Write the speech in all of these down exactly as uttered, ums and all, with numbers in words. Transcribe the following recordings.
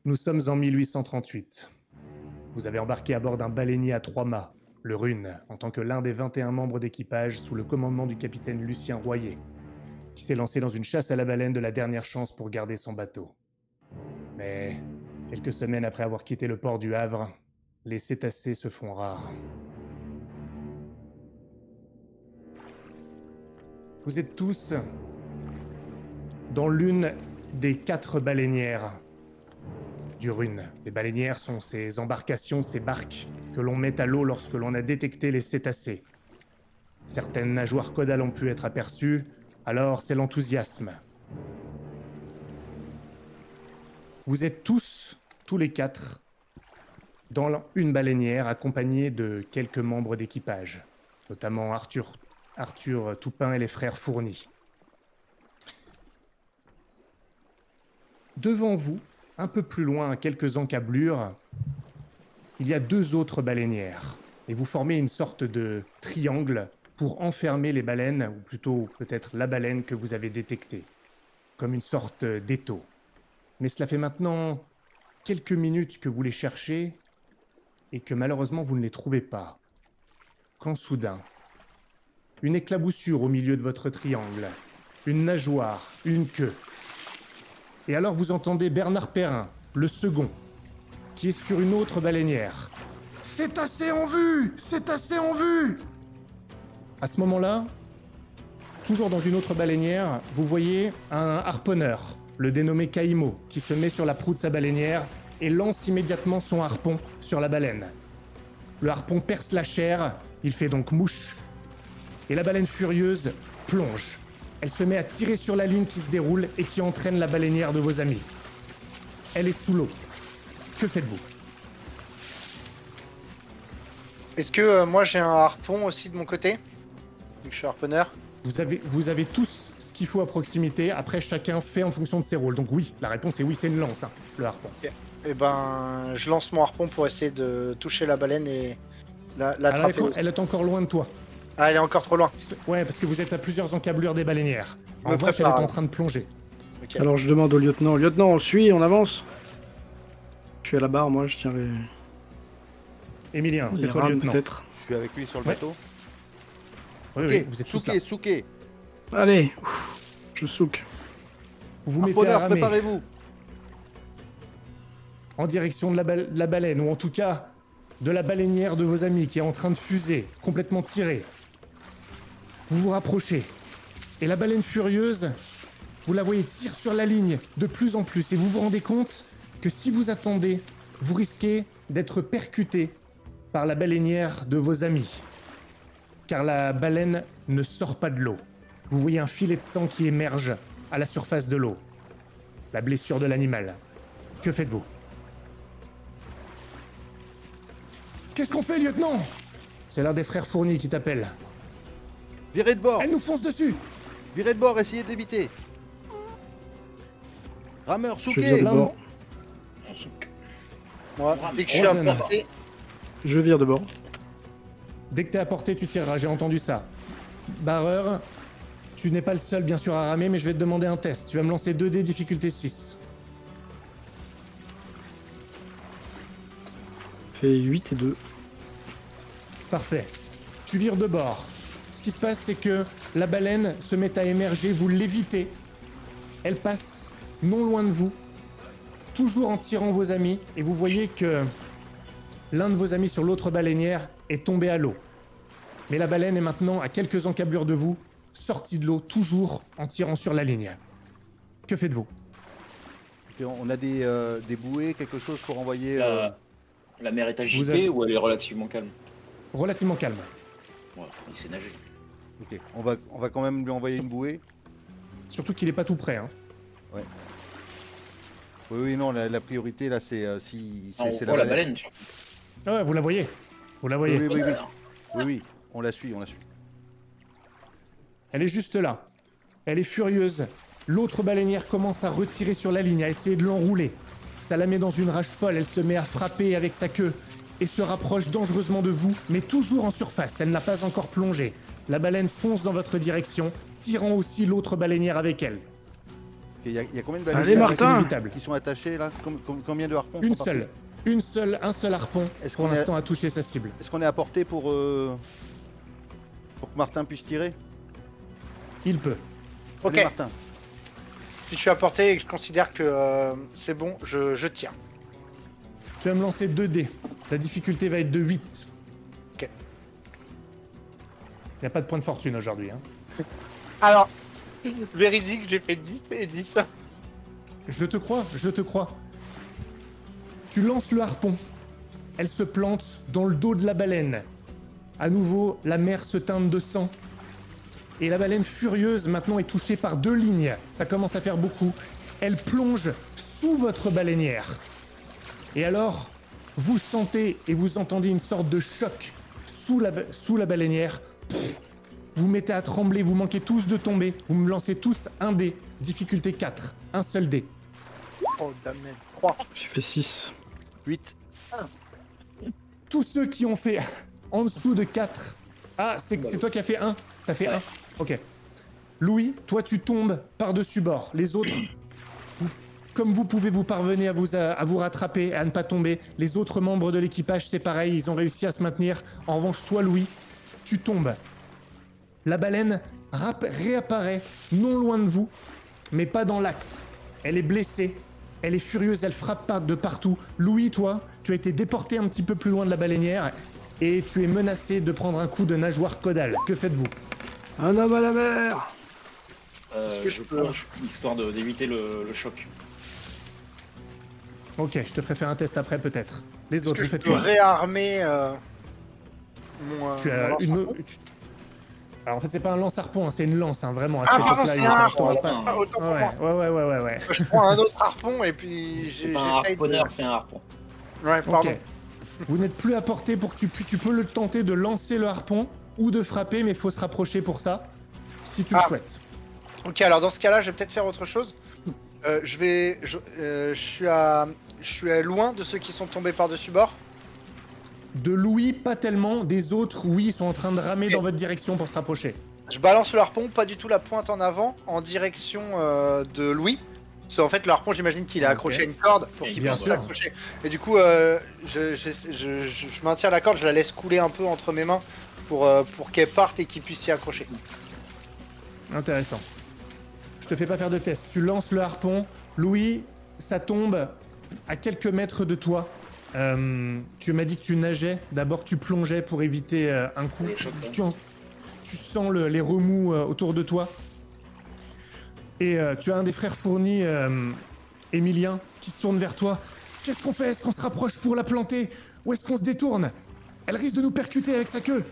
Nous sommes en mille huit cent trente-huit. Vous avez embarqué à bord d'un baleinier à trois mâts, le Rune, en tant que l'un des vingt et un membres d'équipage sous le commandement du capitaine Lucien Royer, qui s'est lancé dans une chasse à la baleine de la dernière chance pour garder son bateau. Mais, quelques semaines après avoir quitté le port du Havre, les cétacés se font rares. Vous êtes tous dans l'une des quatre baleinières du Rune. Les baleinières sont ces embarcations, ces barques que l'on met à l'eau lorsque l'on a détecté les cétacés. Certaines nageoires caudales ont pu être aperçues, alors c'est l'enthousiasme. Vous êtes tous, tous les quatre, dans une baleinière accompagnés de quelques membres d'équipage, notamment Arthur, Arthur Toupin et les frères Fourny. Devant vous, un peu plus loin, à quelques encablures, il y a deux autres baleinières. Et vous formez une sorte de triangle pour enfermer les baleines, ou plutôt peut-être la baleine que vous avez détectée, comme une sorte d'étau. Mais cela fait maintenant quelques minutes que vous les cherchez et que malheureusement vous ne les trouvez pas. Quand soudain, une éclaboussure au milieu de votre triangle, une nageoire, une queue. Et alors vous entendez Bernard Perrin, le second, qui est sur une autre baleinière. « C'est assez en vue! C'est assez en vue !» À ce moment-là, toujours dans une autre baleinière, vous voyez un harponneur, le dénommé Caïmo, qui se met sur la proue de sa baleinière et lance immédiatement son harpon sur la baleine. Le harpon perce la chair, il fait donc mouche, et la baleine furieuse plonge. Elle se met à tirer sur la ligne qui se déroule et qui entraîne la baleinière de vos amis. Elle est sous l'eau. Que faites-vous? Est-ce que euh, moi j'ai un harpon aussi de mon côté? Donc je suis harponneur. Vous avez, vous avez tous ce qu'il faut à proximité. Après, chacun fait en fonction de ses rôles. Donc oui, la réponse est oui, c'est une lance, hein, le harpon. Okay. Et ben, je lance mon harpon pour essayer de toucher la baleine et l'attraper. La, elle est encore loin de toi. Ah, elle est encore trop loin. Ouais, parce que vous êtes à plusieurs encablures des baleinières. En revanche, elle est en train de plonger. Okay. Alors je demande au lieutenant. Lieutenant, on le suit, on avance. Je suis à la barre, moi, je tiens les... Emilien, c'est toi le lieutenant. Peut-être. Je suis avec lui sur le ouais. bateau. Oui, okay. oui, vous êtes souqué, souqué. Allez, ouf, je souque. Vous vous mettez à ramer. Préparez-vous. En direction de la, ba la baleine, ou en tout cas de la baleinière de vos amis qui est en train de fuser, complètement tirée. Vous vous rapprochez. Et la baleine furieuse, vous la voyez tire sur la ligne de plus en plus. Et vous vous rendez compte que si vous attendez, vous risquez d'être percuté par la baleinière de vos amis. Car la baleine ne sort pas de l'eau. Vous voyez un filet de sang qui émerge à la surface de l'eau. La blessure de l'animal. Que faites-vous? Qu'est-ce qu'on fait, lieutenant? C'est l'un des frères Fourny qui t'appelle. Virez de bord. Elle nous fonce dessus. Virez de bord, essayez d'éviter. Rameur, souquez. Je vire de bord. On souque. Moi, dès que je suis à portée... Je vire de bord. Dès que t'es à portée, tu tireras, j'ai entendu ça. Barreur, tu n'es pas le seul, bien sûr, à ramer, mais je vais te demander un test. Tu vas me lancer deux dés, difficulté six. Fait huit et deux. Parfait. Tu vires de bord. Ce qui se passe, c'est que la baleine se met à émerger, vous l'évitez. Elle passe non loin de vous, toujours en tirant vos amis, et vous voyez que l'un de vos amis sur l'autre baleinière est tombé à l'eau. Mais la baleine est maintenant à quelques encablures de vous, sortie de l'eau, toujours en tirant sur la ligne. Que faites-vous? On a des, euh, des bouées, quelque chose pour envoyer... La, euh... la mer est agitée avez... ou elle est relativement calme? Relativement calme. Ouais, il sait nager. Ok, on va, on va quand même lui envoyer une bouée. Surtout qu'il est pas tout près, hein. Ouais. Oui, oui, non, la, la priorité là, c'est euh, si c'est c'est la, la baleine. baleine. Ouais, vous la voyez. Vous la voyez. Oui, oui, oui, oui. oui, oui, on la suit, on la suit. Elle est juste là. Elle est furieuse. L'autre baleinière commence à retirer sur la ligne, à essayer de l'enrouler. Ça la met dans une rage folle. Elle se met à frapper avec sa queue et se rapproche dangereusement de vous, mais toujours en surface. Elle n'a pas encore plongé. La baleine fonce dans votre direction, tirant aussi l'autre baleinière avec elle. Il y, a- il y a combien de Allez, baleinières Martin. inévitable. qui sont attachés là? Com- com- Combien de harpons Une sont partis? seule. Une seule, un seul harpon Est-ce pour qu'on est- l'instant a touché sa cible. Est-ce qu'on est à portée pour, euh, pour que Martin puisse tirer? Il peut. Ok, Allez, Martin. si je suis à portée et que je considère que euh, c'est bon, je, je tire. Tu vas me lancer deux dés. La difficulté va être de huit. Ok. Il n'y a pas de point de fortune aujourd'hui. Hein. Alors, véridique, j'ai fait dix et dix. Je te crois, je te crois. Tu lances le harpon. Elle se plante dans le dos de la baleine. À nouveau, la mer se teinte de sang. Et la baleine furieuse maintenant est touchée par deux lignes. Ça commence à faire beaucoup. Elle plonge sous votre baleinière. Et alors, vous sentez et vous entendez une sorte de choc sous la, ba- sous la baleinière. Pff, vous mettez à trembler, vous manquez tous de tomber. Vous me lancez tous un dé. Difficulté quatre. Un seul dé. Oh, damn. trois. J'ai fait six. huit. Tous ceux qui ont fait en dessous de quatre. Ah, c'est c'est toi qui as fait un. T'as fait Ouais. un. Ok. Louis, toi tu tombes par-dessus bord. Les autres, vous- comme vous pouvez vous parvenez à vous, à, à vous rattraper, à ne pas tomber. Les autres membres de l'équipage, c'est pareil, ils ont réussi à se maintenir. En revanche, toi Louis, tu tombes. La baleine rap- réapparaît non loin de vous, mais pas dans l'axe. Elle est blessée, elle est furieuse, elle frappe par- de partout. Louis, toi, tu as été déporté un petit peu plus loin de la baleinière et tu es menacé de prendre un coup de nageoire caudale. Que faites-vous? Un homme à la mer. Euh, Est-ce que je je peux- plonge, histoire de- d'éviter le, le choc. Ok, je te ferai faire un test après peut-être. Les Est-ce autres, que vous je faites peux quoi? réarmer euh, mon, euh, Tu mon as lance une... harpon tu- Alors en fait c'est pas un lance-harpon, hein, c'est une lance, hein, vraiment. à Ah, cette pardon, époque-là, c'est il un y a- harpon, t'auras alors. Ah, autant pour Ouais, moi. ouais, ouais, ouais, ouais, ouais. Je prends un autre harpon et puis j'ai- C'est pas un j'essaye de... harponneur, c'est un harpon. Ouais, pardon. Ok. Vous n'êtes plus à portée pour que tu, pu- tu peux le tenter de lancer le harpon ou de frapper, mais il faut se rapprocher pour ça, si tu Ah. le souhaites. Ok, alors dans ce cas-là, je vais peut-être faire autre chose. Euh, je vais... Je, euh, je suis à... Je suis à loin de ceux qui sont tombés par-dessus bord. De Louis, pas tellement. Des autres, oui, ils sont en train de ramer Ok. dans votre direction pour se rapprocher. Je balance le harpon, pas du tout la pointe en avant, en direction euh, de Louis. Parce qu'en fait, le harpon, j'imagine qu'il est Ok. accroché à une corde pour Et qu'il bien puisse sûr. s'accrocher. Et du coup, euh, je, je, je, je- je maintiens la corde, je la laisse couler un peu entre mes mains pour, euh, pour qu'elle parte et qu'il puisse s'y accrocher. Intéressant. Je te fais pas faire de test. Tu lances le harpon. Louis, ça tombe à quelques mètres de toi. Euh, tu m'as dit que tu nageais. D'abord, tu plongeais pour éviter euh, un coup. Les chocs, hein. Tu, en- tu sens le- les remous euh, autour de toi. Et euh, tu as un des frères fournis, euh, Emilien, qui se tourne vers toi. Qu'est-ce qu'on fait? Est-ce qu'on se rapproche pour la planter? Ou est-ce qu'on se détourne? Elle risque de nous percuter avec sa queue.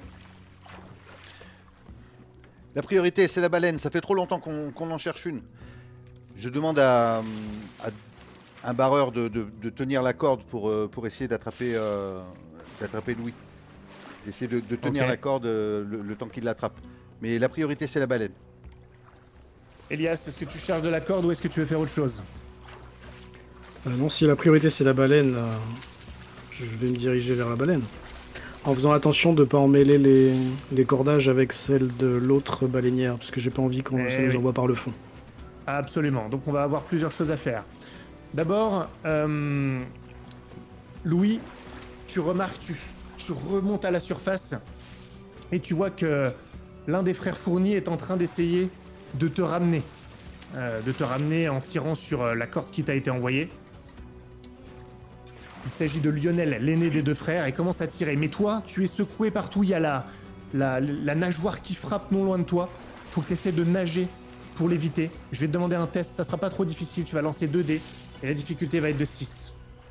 La priorité, c'est la baleine. Ça fait trop longtemps qu'on qu'on en cherche une. Je demande à, à un barreur de, de- de tenir la corde pour, euh, pour essayer d'attraper euh, d'attraper Louis. Essayer de, de tenir Ok. la corde euh, le, le temps qu'il l'attrape. Mais la priorité, c'est la baleine. Elias, est-ce que tu charges de la corde ou est-ce que tu veux faire autre chose? Euh, non, si la priorité c'est la baleine, euh, je vais me diriger vers la baleine. En faisant attention de pas emmêler les, les cordages avec celle de l'autre baleinière, parce que j'ai pas envie qu'on Eh ça nous oui. envoie par le fond. Absolument. Donc on va avoir plusieurs choses à faire. D'abord, euh, Louis, tu remarques, tu, tu remontes à la surface et tu vois que l'un des frères fournis est en train d'essayer de te ramener. Euh, de te ramener en tirant sur euh, la corde qui t'a été envoyée. Il s'agit de Lionel, l'aîné des deux frères, et commence à tirer. Mais toi, tu es secoué partout. Il y a la, la, la nageoire qui frappe non loin de toi. Faut que tu essaies de nager pour l'éviter. Je vais te demander un test, ça sera pas trop difficile. Tu vas lancer deux dés et la difficulté va être de six.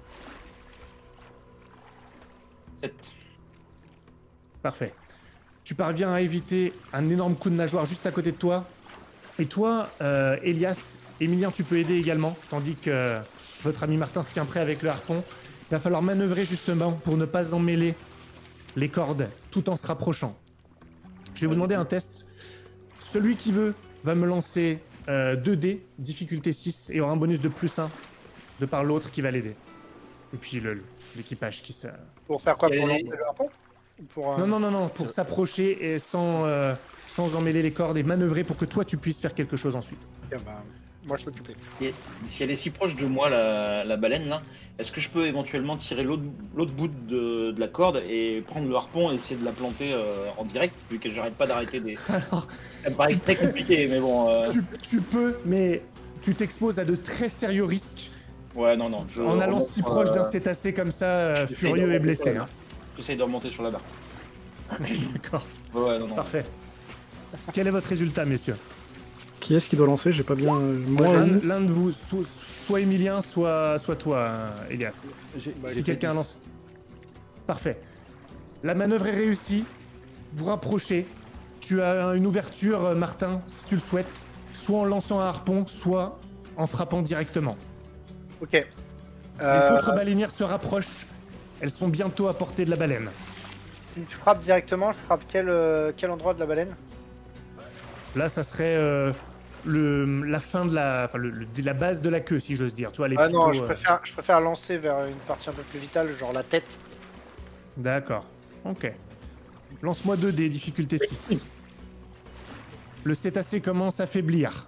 sept. Parfait. Tu parviens à éviter un énorme coup de nageoire juste à côté de toi. Et toi, euh, Elias, Emilien, tu peux aider également, tandis que euh, votre ami Martin se tient prêt avec le harpon. Il va falloir manœuvrer justement pour ne pas emmêler les cordes tout en se rapprochant. Je vais vous demander un test. Celui qui veut va me lancer euh, deux dés, difficulté six, et aura un bonus de plus un de par l'autre qui va l'aider. Et puis le- l'équipage qui se... Pour faire quoi? Pour Et- lancer le harpon? Ou pour, euh, Non, non, non, non, pour s'approcher et sans, euh, sans emmêler les cordes et manœuvrer pour que toi tu puisses faire quelque chose ensuite. Ok, bah, moi je suis occupé. Et si elle est si proche de moi, la, la baleine là, est-ce que je peux éventuellement tirer l'autre l'autre bout de, de la corde et prendre le harpon et essayer de la planter euh, en direct, vu que j'arrête pas d'arrêter des. Alors, Ça me paraît très compliqué, mais bon. euh, tu, tu peux, mais tu t'exposes à de très sérieux risques Ouais, non, non. Je en allant remonte si sur, proche euh, d'un cétacé comme ça, euh, j'essaye de furieux et remonter blessé. sur la Hein. barque. J'essaye de remonter sur la barque. D'accord, Ouais, ouais, non, non. parfait. Quel est votre résultat, messieurs? Qui est-ce qui doit lancer? J'ai pas bien. euh, Moi, L'un ou- l'un de vous, so- soit Emilien, soit, soit toi, hein, Elias. J'ai- Bah, j'ai Si fait quelqu'un dix. lance. Parfait. La manœuvre est réussie. Vous rapprochez. Tu as une ouverture, euh, Martin, si tu le souhaites, soit en lançant un harpon, soit en frappant directement. Ok. Les Euh, autres baleinières se rapprochent. Elles sont bientôt à portée de la baleine. Si tu frappes directement, je frappe quel, euh, quel endroit de la baleine? Là, ça serait euh, le, la fin de la, enfin, le- le- de la base de la queue, si j'ose dire. Tu vois, les Ah non, plutôt, je euh, préfère, je préfère lancer vers une partie un peu plus vitale, genre la tête. D'accord. Ok. Lance-moi deux dés, difficulté six. Le cétacé commence à faiblir.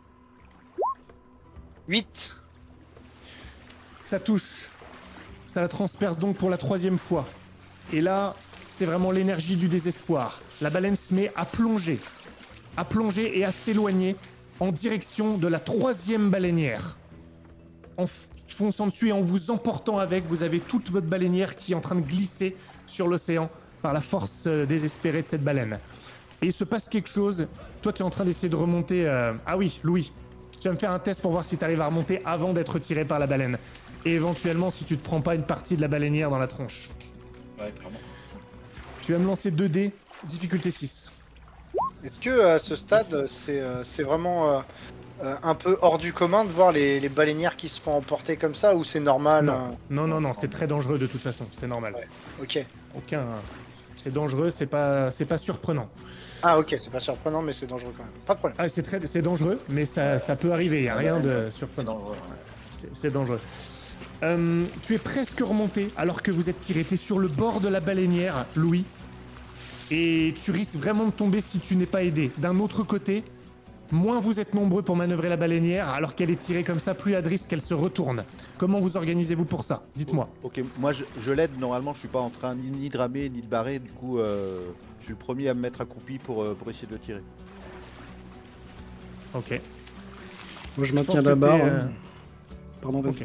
huit. Ça touche. Ça la transperce donc pour la troisième fois. Et là, c'est vraiment l'énergie du désespoir. La baleine se met à plonger. À plonger et à s'éloigner en direction de la troisième baleinière. En f- fonçant dessus et en vous emportant avec, vous avez toute votre baleinière qui est en train de glisser sur l'océan par la force euh, désespérée de cette baleine. Et il se passe quelque chose. Toi, tu es en train d'essayer de remonter... euh, Ah oui, Louis. Tu vas me faire un test pour voir si tu arrives à remonter avant d'être tiré par la baleine. Et éventuellement, si tu te prends pas une partie de la baleinière dans la tronche. Ouais, clairement. Tu vas me lancer deux dés, difficulté six. Est-ce que à ce stade, c'est euh, c'est vraiment euh, euh, un peu hors du commun de voir les, les baleinières qui se font emporter comme ça ou c'est normal? Non. hein Non, non, non, c'est très dangereux de toute façon, c'est normal. Ouais. Ok. Aucun... C'est dangereux, c'est pas, c'est pas surprenant. Ah ok, c'est pas surprenant, mais c'est dangereux quand même. Pas de problème. Ah, c'est très, c'est dangereux, mais ça, ça peut arriver, il y a rien de surprenant. Non, ouais, ouais. C'est- C'est dangereux. Euh, tu es presque remonté alors que vous êtes tiré. Tu es sur le bord de la baleinière, Louis. Et tu risques vraiment de tomber si tu n'es pas aidé. D'un autre côté, moins vous êtes nombreux pour manœuvrer la baleinière, alors qu'elle est tirée comme ça, plus il y a de risque qu'elle se retourne. Comment vous organisez-vous pour ça? Dites-moi. Ok, moi je, je l'aide, normalement je suis pas en train ni, ni de ramer ni de barrer, du coup euh, je suis le premier à me mettre accroupi pour, euh, pour essayer de le tirer. Ok. Moi, je Je maintiens pense que la barre. t'es, euh, euh, Pardon, vas-y. Ok.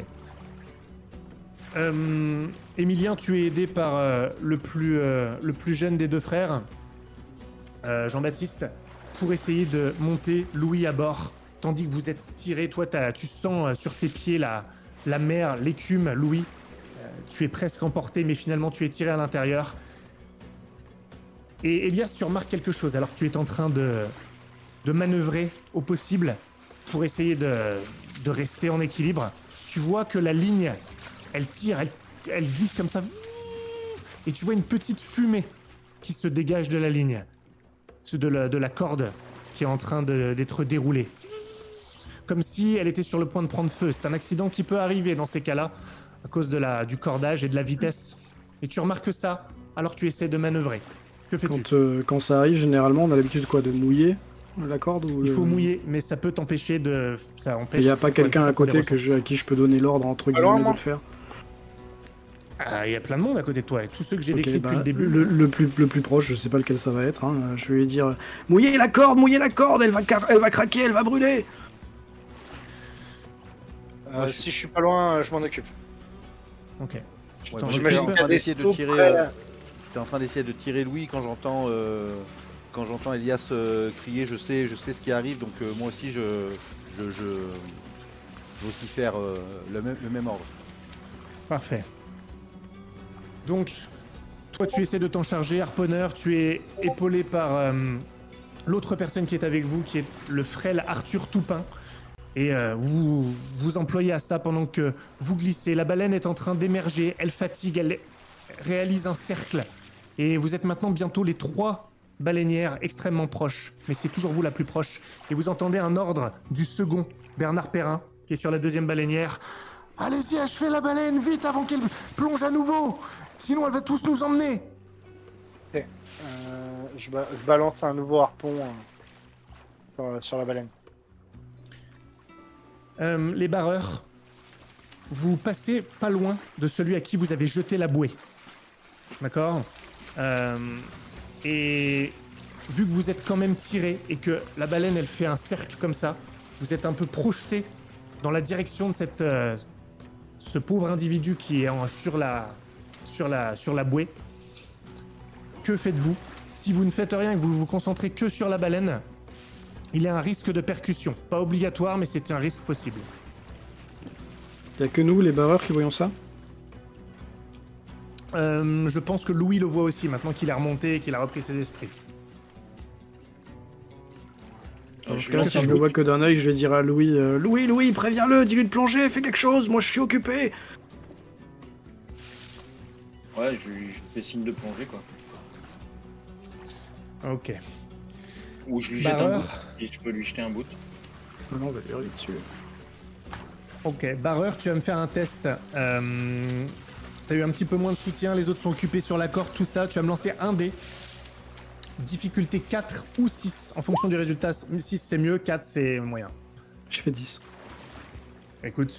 Euh, Emilien, tu es aidé par euh, le, plus, euh, le plus jeune des deux frères, euh, Jean-Baptiste, pour essayer de monter Louis à bord, tandis que vous êtes tiré. Toi, t'as- tu sens euh, sur tes pieds la, la mer, l'écume, Louis. Euh, tu es presque emporté, mais finalement, tu es tiré à l'intérieur. Et Elias, tu remarques quelque chose alors que tu es en train de, de manœuvrer au possible pour essayer de, de rester en équilibre. Tu vois que la ligne, elle tire, elle, elle glisse comme ça. Et tu vois une petite fumée qui se dégage de la ligne, de la, de la corde qui est en train de- d'être déroulée. Comme si elle était sur le point de prendre feu. C'est un accident qui peut arriver dans ces cas-là, à cause de la, du cordage et de la vitesse. Et tu remarques ça alors que tu essaies de manœuvrer. Que fais-tu? Quand, euh, quand ça arrive, généralement, on a l'habitude quoi, de mouiller la corde ou Il le- faut mouiller, mais ça peut t'empêcher de... Ça empêche... Il n'y a pas ça quelqu'un prend à des côté que ressources. je, à qui je peux donner l'ordre entre Alors, guillemets de moi- le faire. Ah, il y a plein de monde à côté de toi, et tous ceux que j'ai Ok, décrits bah, depuis le début. le, le plus, le plus proche, je sais pas lequel ça va être. hein, Je vais lui dire mouillez la corde, mouillez la corde, elle va, car- elle va craquer, elle va brûler. Euh, Moi, je suis- Si je suis pas loin, euh, je m'en occupe. Ok. Tu Ouais, t'en moi, occupes. j'étais J'imagine en qu'il y train a des d'essayer de sauts tirer, près, euh, là. J'étais en train d'essayer de tirer Louis quand j'entends euh, quand j'entends Elias euh, crier, je sais, je sais ce qui arrive, donc euh, moi aussi je, je, je, je vais aussi faire euh, le, même, le même ordre. Parfait. Donc, toi, tu essaies de t'en charger, harponneur. Tu es épaulé par euh, l'autre personne qui est avec vous, qui est le frêle Arthur Toupin. Et euh, vous vous employez à ça pendant que vous glissez. La baleine est en train d'émerger. Elle fatigue, elle réalise un cercle. Et vous êtes maintenant bientôt les trois baleinières extrêmement proches. Mais c'est toujours vous la plus proche. Et vous entendez un ordre du second, Bernard Perrin, qui est sur la deuxième baleinière. Allez-y, achevez la baleine, vite, avant qu'elle plonge à nouveau. Sinon, elle va tous nous emmener. Euh, je, ba- je balance un nouveau harpon euh, sur, sur la baleine. Euh, les barreurs, vous passez pas loin de celui à qui vous avez jeté la bouée. D'accord euh, Et vu que vous êtes quand même tiré et que la baleine, elle fait un cercle comme ça, vous êtes un peu projeté dans la direction de cette, euh, ce pauvre individu qui est en, sur, la, sur, la, sur la bouée. Que faites-vous? Si vous ne faites rien et que vous vous concentrez que sur la baleine, il y a un risque de percussion. Pas obligatoire, mais c'est un risque possible. Y'a que nous, les barreurs, qui voyons ça? Euh, je pense que Louis le voit aussi, maintenant qu'il est remonté et qu'il a repris ses esprits. Dans je ce vais cas-là, lancer si un je le bout. vois que d'un œil, je vais dire à Louis euh, Louis, Louis, préviens-le, dis-lui de plonger, fais quelque chose, moi je suis occupé. Ouais, je lui je lui fais signe de plonger, quoi. Ok. Ou je lui jette un Barreur. bout, et je peux lui jeter un bout. Ah non, on va lui hurler dessus. Ok, Barreur, tu vas me faire un test. Euh, T'as eu un petit peu moins de soutien, les autres sont occupés sur la corde, tout ça. Tu vas me lancer un dé. Difficulté quatre ou six, en fonction du résultat. six c'est mieux, quatre c'est moyen. J'ai fait dix. Écoute,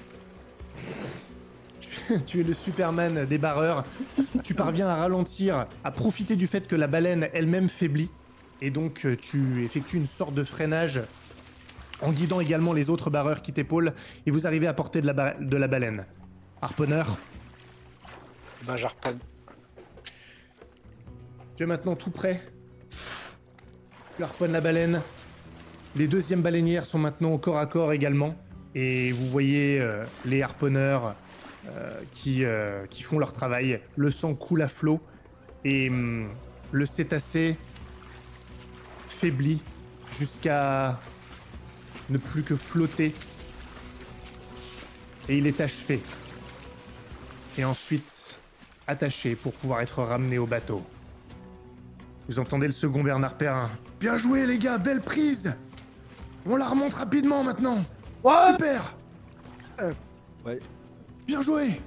tu- tu es le Superman des barreurs. Tu parviens à ralentir, à profiter du fait que la baleine elle-même faiblit. Et donc euh, tu effectues une sorte de freinage en guidant également les autres barreurs qui t'épaulent. Et vous arrivez à portée de la, ba- de la baleine. Harponneur, Ben j'harponne. tu es maintenant tout prêt. Tu harponnes la baleine. Les deuxièmes baleinières sont maintenant au corps à corps également. Et vous voyez euh, les harponneurs euh, qui, euh, qui font leur travail. Le sang coule à flot. Et hum, le cétacé faiblit jusqu'à ne plus que flotter. Et il est achevé. Et ensuite attaché pour pouvoir être ramené au bateau. Vous entendez le second Bernard Perrin. Bien joué les gars, belle prise. On la remonte rapidement maintenant. Ouais. Super. Ouais. Bien joué.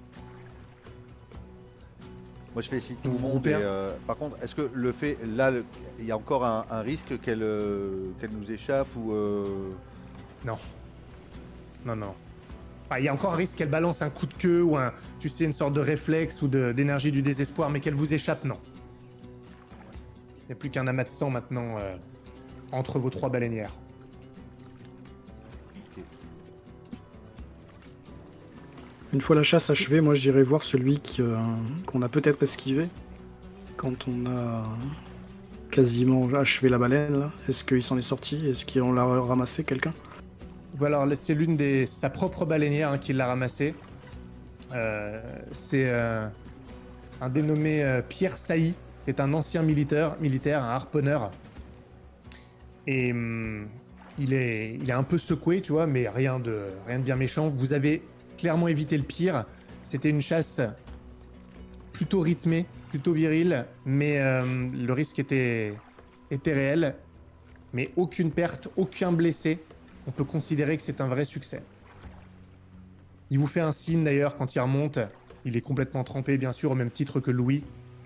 Moi je fais signe tout Vous le vous monde. groupez, Et, hein euh, par contre, est-ce que le fait, là, le- il y a encore un, un risque qu'elle euh, qu'elle nous échappe ou euh, Non. Non, non. Ah, il y a encore un risque qu'elle balance un coup de queue ou un, tu sais, une sorte de réflexe ou de- d'énergie du désespoir, mais qu'elle vous échappe, non. Il n'y a plus qu'un amas de sang maintenant euh, entre vos trois baleinières. Une fois la chasse achevée, moi j'irai voir celui qui, euh, qu'on a peut-être esquivé quand on a quasiment achevé la baleine. Là. Est-ce qu'il s'en est sorti? Est-ce qu'on l'a ramassé, quelqu'un? Voilà, alors, c'est l'une des sa propre baleinière hein, qui l'a ramassé. Euh, c'est euh, un dénommé euh, Pierre Sailly, qui est un ancien militaire, militaire, un harponneur. Et hum, il est, il est un peu secoué, tu vois, mais rien de, rien de bien méchant. Vous avez clairement évité le pire. C'était une chasse plutôt rythmée, plutôt virile, mais euh, le risque était, était réel. Mais aucune perte, aucun blessé. On peut considérer que c'est un vrai succès. Il vous fait un signe d'ailleurs quand il remonte. Il est complètement trempé, bien sûr, au même titre que Louis.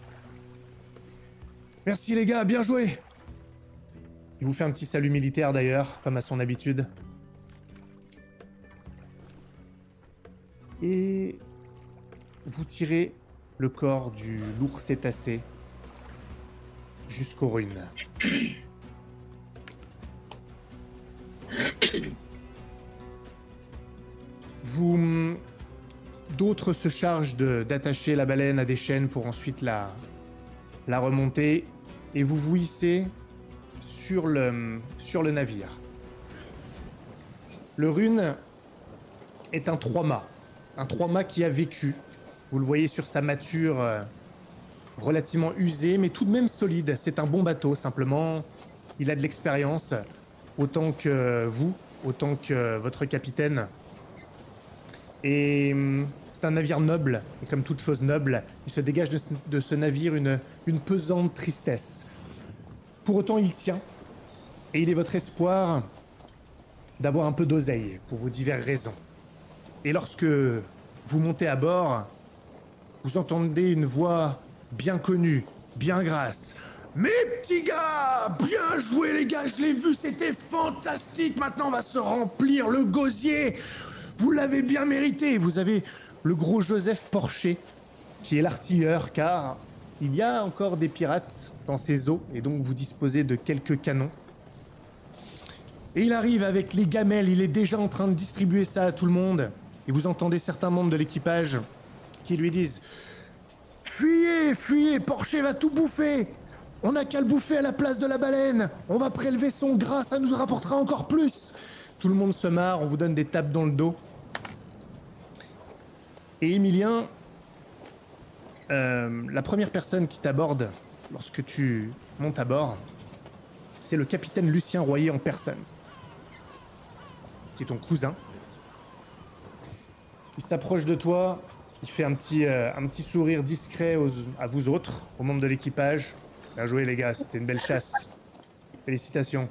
Merci les gars, bien joué. Il vous fait un petit salut militaire d'ailleurs, comme à son habitude. Et vous tirez le corps du lourd cétacé jusqu'aux ruines. Vous... D'autres se chargent de- d'attacher la baleine à des chaînes pour ensuite la, la remonter. Et vous vous hissez sur le, sur le navire. Le rune est un trois-mâts. Un trois-mâts qui a vécu. Vous le voyez sur sa mâture euh, relativement usée, mais tout de même solide. C'est un bon bateau, simplement. Il a de l'expérience, autant que vous, autant que votre capitaine. Et hum, c'est un navire noble, et comme toute chose noble, il se dégage de ce, de ce navire une, une pesante tristesse. Pour autant, il tient, et il est votre espoir d'avoir un peu d'oseille pour vos diverses raisons. Et lorsque vous montez à bord, vous entendez une voix bien connue, bien grasse. Mes petits gars, bien joué les gars, je l'ai vu, c'était fantastique. Maintenant, on va se remplir le gosier. Vous l'avez bien mérité. Vous avez le gros Joseph Porcher, qui est l'artilleur, car il y a encore des pirates dans ces eaux, et donc vous disposez de quelques canons. Et il arrive avec les gamelles, il est déjà en train de distribuer ça à tout le monde. Et vous entendez certains membres de l'équipage qui lui disent « Fuyez, fuyez, Porcher va tout bouffer. On n'a qu'à le bouffer à la place de la baleine. On va prélever son gras, ça nous rapportera encore plus. » Tout le monde se marre, on vous donne des tapes dans le dos. Et Emilien, euh, la première personne qui t'aborde lorsque tu montes à bord, c'est le capitaine Lucien Royer en personne, qui est ton cousin. Il s'approche de toi, il fait un petit, euh, un petit sourire discret aux, à vous autres, aux membres de l'équipage. Bien joué les gars, c'était une belle chasse. Félicitations.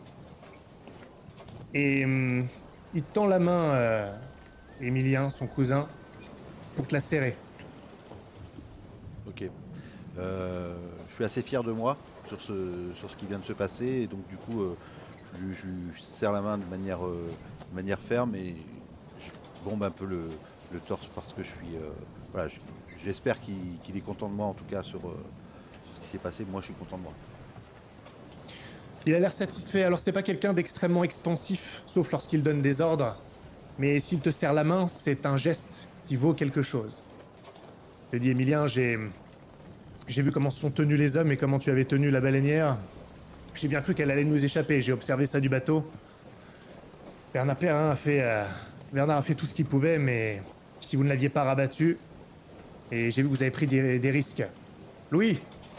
Et hum, il tend la main, euh, Emilien, son cousin, pour te la serrer. Ok. Euh, je suis assez fier de moi sur ce, sur ce qui vient de se passer, et donc du coup, euh, je, lui- je lui serre la main de manière, euh, de manière ferme et je bombe un peu le, le torse parce que je suis. euh, voilà, je- j'espère qu'il qu'il est content de moi en tout cas sur, euh, sur ce qui s'est passé. Moi, je suis content de moi. Il a l'air satisfait, alors c'est pas quelqu'un d'extrêmement expansif, sauf lorsqu'il donne des ordres. Mais s'il te serre la main, c'est un geste qui vaut quelque chose. Je te dis, Emilien, j'ai... J'ai vu comment se sont tenus les hommes et comment tu avais tenu la baleinière. J'ai bien cru qu'elle allait nous échapper, j'ai observé ça du bateau. Bernard Perrin a fait... euh, Bernard a fait tout ce qu'il pouvait, mais si vous ne l'aviez pas rabattu... Et j'ai vu que vous avez pris des, des risques. Louis!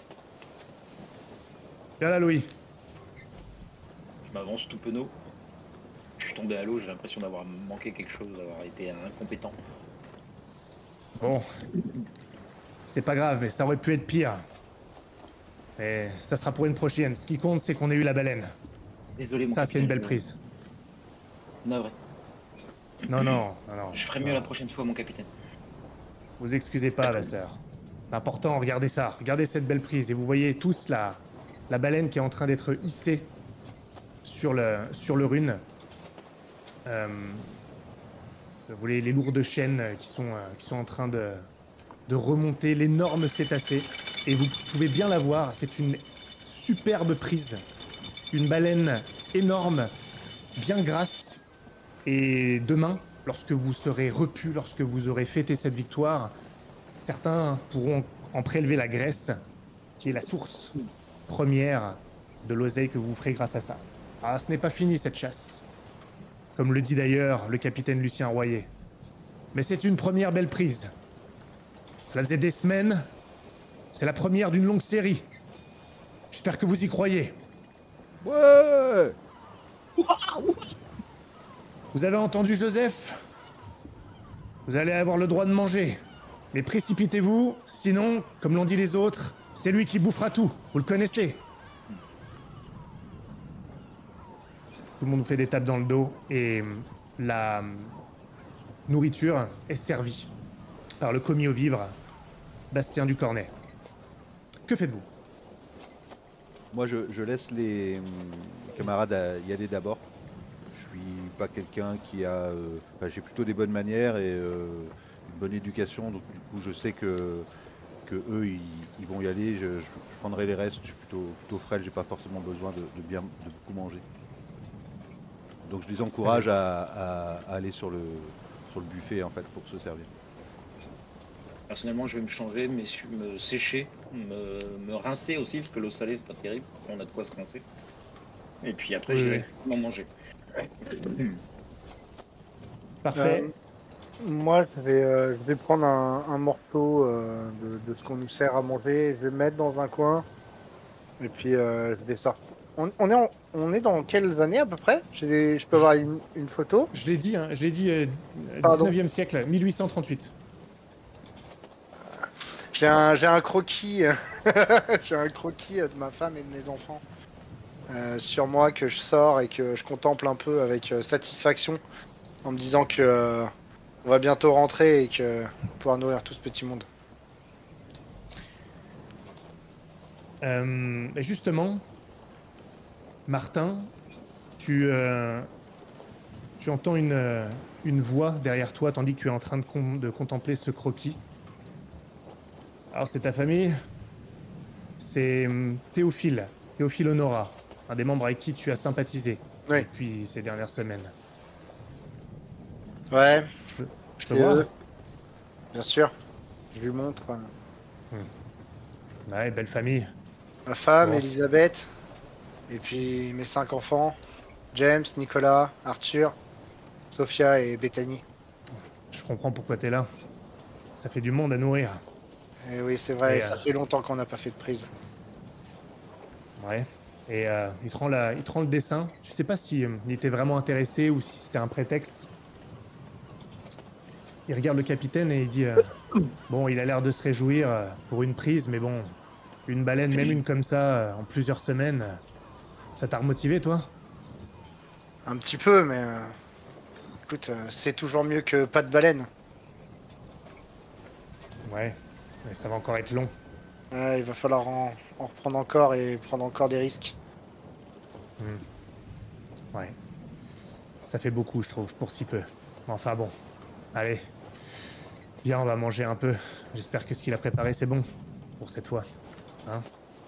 Viens là, Louis. Je m'avance tout penaud. Je suis tombé à l'eau, j'ai l'impression d'avoir manqué quelque chose, d'avoir été incompétent. Bon, c'est pas grave, mais ça aurait pu être pire. Et ça sera pour une prochaine. Ce qui compte, c'est qu'on ait eu la baleine. Désolé, mon Ça, c'est une capitaine, belle je- prise. Navré. Non, non, non, non. Je ferai mieux non. la prochaine fois, mon capitaine. Vous excusez pas, la sœur. C'est important, regardez ça. Regardez cette belle prise. Et vous voyez tous la, la baleine qui est en train d'être hissée sur le, sur le rune. Euh, vous voyez les lourdes chaînes qui sont, euh, qui sont en train de, de remonter, l'énorme cétacé. Et vous pouvez bien la voir, c'est une superbe prise. Une baleine énorme, bien grasse. Et demain, lorsque vous serez repus, lorsque vous aurez fêté cette victoire, certains pourront en prélever la graisse, qui est la source première de l'oseille que vous ferez grâce à ça. Ah, ce n'est pas fini cette chasse. Comme le dit d'ailleurs le capitaine Lucien Royer. Mais c'est une première belle prise. Cela faisait des semaines. C'est la première d'une longue série. J'espère que vous y croyez. Ouais. Vous avez entendu Joseph? Vous allez avoir le droit de manger. Mais précipitez-vous, sinon, comme l'ont dit les autres, c'est lui qui bouffera tout. Vous le connaissez. Tout le monde vous fait des tapes dans le dos et la nourriture est servie par le commis aux vivres, Bastien Ducornet. Que faites-vous? Moi, je, je laisse les hum, camarades à- y aller d'abord. Je suis pas quelqu'un qui a. euh, enfin, j'ai plutôt des bonnes manières et euh, une bonne éducation, donc du coup, je sais que, que eux, ils, ils vont y aller. Je, je- je prendrai les restes. Je suis plutôt, plutôt frêle. J'ai pas forcément besoin de, de bien, de beaucoup manger. Donc, je les encourage à, à- à aller sur le, sur le buffet en fait pour se servir. Personnellement, je vais me changer, me, me sécher, me, me rincer aussi, parce que l'eau salée, c'est pas terrible. On a de quoi se rincer. Et puis après, Oui, j'irai m'en manger. Parfait. Euh, moi, je vais, euh, je vais prendre un, un morceau euh, de, de ce qu'on nous sert à manger. Je vais le mettre dans un coin. Et puis, euh, je vais sortir. On, on, est en- on est dans quelles années à peu près? J'ai- Je peux avoir une, une photo? Je l'ai dit, hein, je l'ai dit, euh, Pardon. dix-neuvième siècle, mille huit cent trente-huit. J'ai un, j'ai un croquis. J'ai un croquis euh, de ma femme et de mes enfants euh, sur moi que je sors et que je contemple un peu avec euh, satisfaction en me disant que euh, on va bientôt rentrer et que pouvoir nourrir tout ce petit monde. Euh, et justement, Martin, tu, euh, tu entends une, euh, une voix derrière toi tandis que tu es en train de, com- de contempler ce croquis. Alors c'est ta famille? C'est hum, Théophile, Théophile Honora, un des membres avec qui tu as sympathisé Oui. depuis ces dernières semaines. Ouais, Je peux, je peux c'est voir? eux. Bien sûr. Je lui montre euh, Ouais, belle famille. ma femme, Bon. Elisabeth, et puis mes cinq enfants, James, Nicolas, Arthur, Sophia et Bethany. Je comprends pourquoi t'es là. Ça fait du monde à nourrir. Et oui, c'est vrai, Et, ça euh, fait longtemps qu'on n'a pas fait de prise. Ouais. Et euh, il, te rend la, il te rend le dessin. Tu sais pas si euh, il était vraiment intéressé ou si c'était un prétexte. Il regarde le capitaine et il dit euh, bon, il a l'air de se réjouir euh, pour une prise, mais bon, une baleine, même une comme ça, euh, en plusieurs semaines, euh, ça t'a remotivé, toi? Un petit peu, mais euh, écoute, euh, c'est toujours mieux que pas de baleine. Ouais, mais ça va encore être long. Ouais, il va falloir en, en reprendre encore et prendre encore des risques. Hmm. Ouais. Ça fait beaucoup, je trouve, pour si peu. Enfin bon, allez. Viens, on va manger un peu. J'espère que ce qu'il a préparé, c'est bon. Pour cette fois. Hein?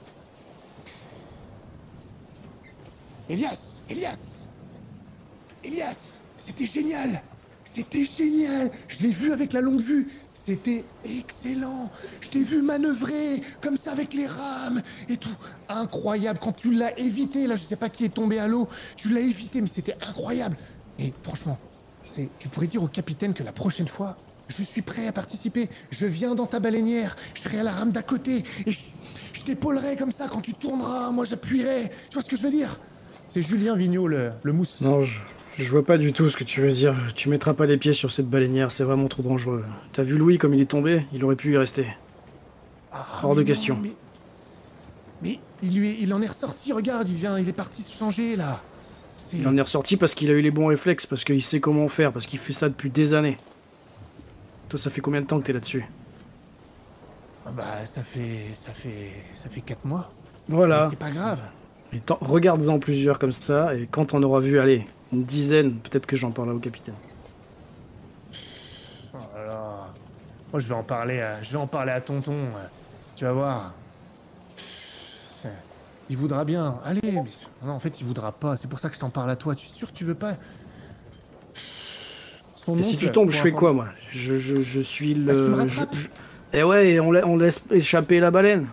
Elias! Elias! Elias! C'était génial! C'était génial! Je l'ai vu avec la longue vue! C'était excellent! Je t'ai vu manœuvrer, comme ça avec les rames et tout. Incroyable! Quand tu l'as évité, là, je sais pas qui est tombé à l'eau, tu l'as évité, mais c'était incroyable! Et franchement, c'est, tu pourrais dire au capitaine que la prochaine fois, je suis prêt à participer. Je viens dans ta baleinière, je serai à la rame d'à côté et je, je t'épaulerai comme ça quand tu tourneras. Moi, j'appuierai. Tu vois ce que je veux dire? C'est Julien Vigneault, le, le mousse. Non, je, je vois pas du tout ce que tu veux dire. Tu mettras pas les pieds sur cette baleinière, c'est vraiment trop dangereux. T'as vu Louis comme il est tombé? Il aurait pu y rester. Ah, Hors de mais non, question. mais, mais il, lui est- il en est ressorti, regarde, il vient, il est parti se changer là. C'est... Il en est ressorti parce qu'il a eu les bons réflexes, parce qu'il sait comment faire, parce qu'il fait ça depuis des années. Toi, ça fait combien de temps que t'es là-dessus? Ah bah, ça fait, ça fait, ça fait quatre mois. Voilà. Mais c'est pas grave. Et t'en- regarde-en plusieurs comme ça, et quand on aura vu, allez, une dizaine, peut-être que j'en parlerai au capitaine. Oh là là. Moi, je vais en parler à, je vais en parler à tonton. euh, Tu vas voir. C'est- Il voudra bien. Allez, mais non, en fait, il voudra pas. C'est pour ça que je t'en parle à toi. Tu es sûr que tu veux pas? Son Et si oncle, tu tombes, pour je fais inform- quoi, moi je, je, je suis Bah, tu me le... je- rattrapes. je- Eh ouais, et on, la- on laisse échapper la baleine.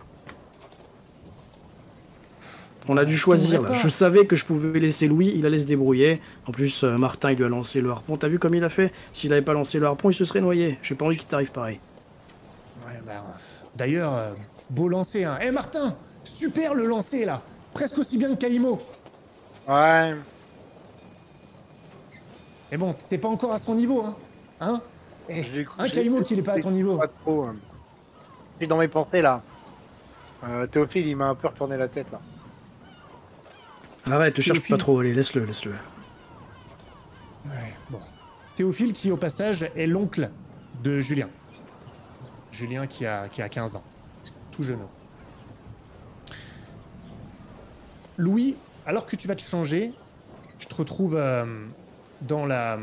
On a dû Je choisir, tomberai là. pas. Je savais que je pouvais laisser Louis, il allait se débrouiller. En plus, euh, Martin, il lui a lancé le harpon. T'as vu comme il a fait? S'il avait pas lancé le harpon, il se serait noyé. J'ai pas envie qu'il t'arrive pareil. Ouais, bah, d'ailleurs, euh, beau lancer, hein. Eh Martin, super le lancer là. Presque aussi bien que Caïmo. Ouais, Mais bon, t'es pas encore à son niveau, hein. Hein? Eh, je l'ai- un je l'ai- Caïmo qui n'est pas à ton niveau. pas trop. hein. Je suis dans mes pensées là. Euh, Théophile, il m'a un peu retourné la tête là. Arrête, te cherche Théophile. pas trop, allez, laisse-le, laisse-le. Ouais, bon. Théophile qui, au passage, est l'oncle de Julien. Julien qui a, qui a quinze ans. Tout jeune. Louis, alors que tu vas te changer, tu te retrouves euh, dans la...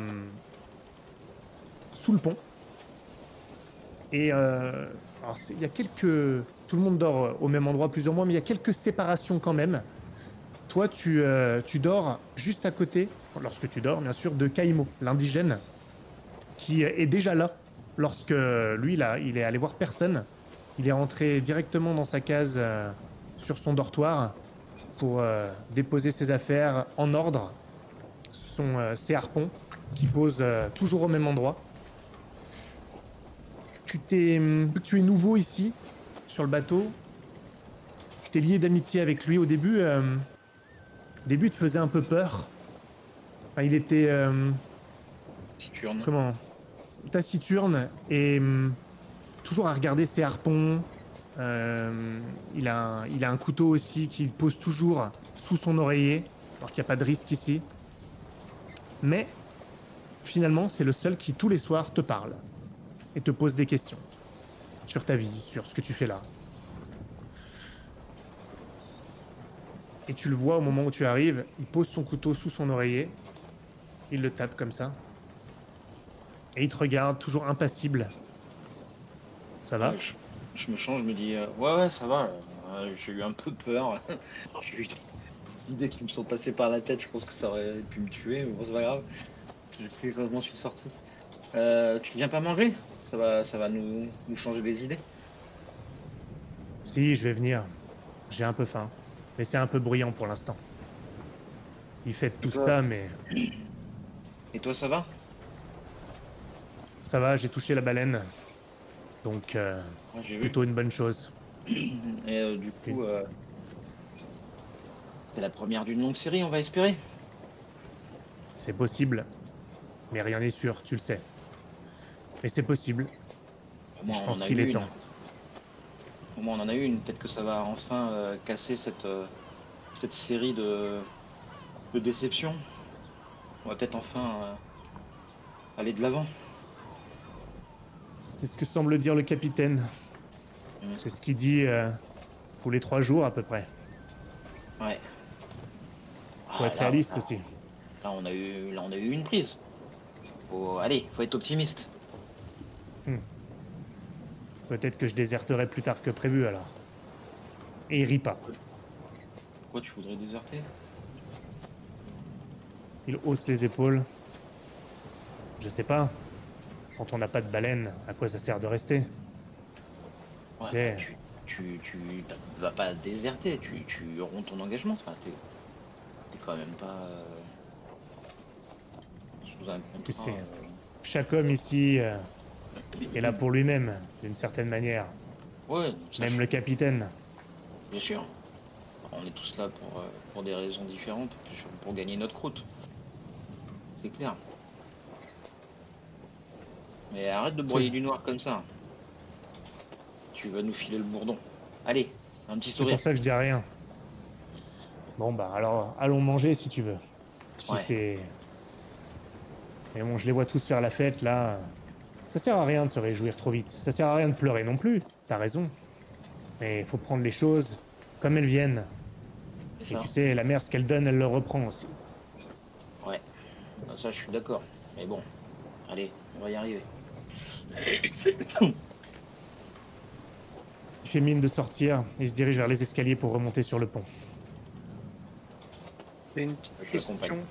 sous le pont. Et euh, alors c'est- il y a quelques... Tout le monde dort euh, au même endroit, plus ou moins, mais il y a quelques séparations quand même. Toi, tu, euh, tu dors juste à côté, lorsque tu dors, bien sûr, de Caïmo, l'indigène, qui est déjà là. Lorsque lui, là, il est allé voir personne. Il est rentré directement dans sa case euh, sur son dortoir pour euh, déposer ses affaires en ordre, son, euh, ses harpons, qui posent euh, toujours au même endroit. Tu t'es, hum, tu es nouveau ici, sur le bateau. Tu t'es lié d'amitié avec lui au début. euh, au début, il te faisait un peu peur. Enfin, il était euh, Saturne. comment taciturne et hum, toujours à regarder ses harpons. Euh, il, a un, il a un couteau aussi qu'il pose toujours sous son oreiller, alors qu'il n'y a pas de risque ici. Mais finalement, c'est le seul qui tous les soirs te parle et te pose des questions sur ta vie, sur ce que tu fais là. Et tu le vois au moment où tu arrives, il pose son couteau sous son oreiller, il le tape comme ça, et il te regarde, toujours impassible. Ça va? Ouais, je, je me change, je me dis, euh, ouais, ouais, ça va. euh, J'ai eu un peu peur. J'ai eu des idées qui me sont passées par la tête. Je pense que ça aurait pu me tuer, mais bon, c'est pas grave. J'ai fait quand je m'en suis sorti. Euh, tu viens pas manger? Ça va, ça va nous, nous changer les idées. Si, je vais venir. J'ai un peu faim, mais c'est un peu bruyant pour l'instant. Il fait tout toi ça, mais Et toi, ça va? ça va, j'ai touché la baleine. Donc, euh, Ouais, j'ai vu. plutôt une bonne chose. Et euh, du coup, euh, c'est la première d'une longue série, on va espérer. C'est possible, mais rien n'est sûr, tu le sais. Mais c'est possible. Au moins, Je on pense en a qu'il eu est une. temps. Au moins, on en a eu une. Peut-être que ça va enfin euh, casser cette, euh, cette série de, de déceptions. On va peut-être enfin euh, aller de l'avant. C'est ce que semble dire le capitaine. Mm. C'est ce qu'il dit euh, tous les trois jours à peu près. Ouais. Faut Ah, être là, réaliste là, aussi. là, on a eu, là, on a eu une prise. Faut, allez, faut être optimiste. Peut-être que je déserterai plus tard que prévu alors. Et il rit pas. Pourquoi tu voudrais déserter? Il hausse les épaules. Je sais pas. Quand on n'a pas de baleine, à quoi ça sert de rester? Ouais, C'est- enfin, tu, tu, tu t'as- vas pas déserter, tu, tu romps ton engagement. Enfin, t'es, t'es quand même pas euh, sous un Tu contrat. sais. euh, Chaque homme ici euh, est là pour lui-même, d'une certaine manière. Ouais, ça, Même je- le capitaine. bien sûr. On est tous là pour, euh, pour des raisons différentes, pour, pour gagner notre croûte. C'est clair. Mais arrête de broyer C'est- du noir comme ça. Tu vas nous filer le bourdon. Allez, un petit C'est sourire. pour ça que je dis rien. Bon bah alors, allons manger si tu veux. Si Ouais. c'est... Mais bon, je les vois tous faire la fête là. Ça sert à rien de se réjouir trop vite. Ça sert à rien de pleurer non plus. T'as raison. Mais il faut prendre les choses comme elles viennent. C'est Et ça. tu sais, la mère, ce qu'elle donne, elle le reprend aussi. Ouais. Ah, ça, je suis d'accord. Mais bon, allez, on va y arriver. Il fait mine de sortir et se dirige vers les escaliers pour remonter sur le pont. C'est une petite Je l'accompagne. question.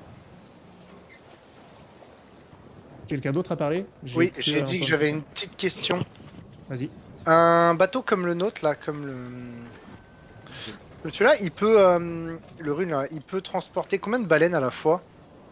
Quelqu'un d'autre a parlé? J'ai Oui, cru j'ai dit que entendre j'avais quelqu'un. une petite question. Vas-y. Un bateau comme le nôtre, là, comme le... Celui-là, il peut... euh, le rune, là, il peut transporter combien de baleines à la fois?